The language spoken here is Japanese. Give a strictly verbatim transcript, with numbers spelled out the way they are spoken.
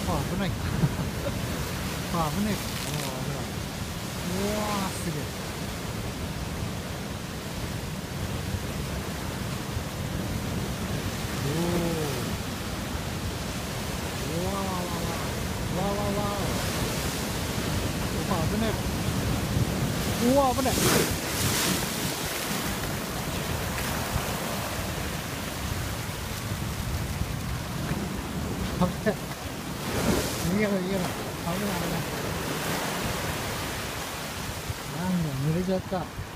あ、危ない。あ、危ねえか。おー、危ない。うわー、すげえ。おー。うわーわーわーわー。わーわーわー。うわ、危ねえ。うわ、危ない。危ない。逃げろ、逃げろ。危ない、危ない。なんだ、濡れちゃった。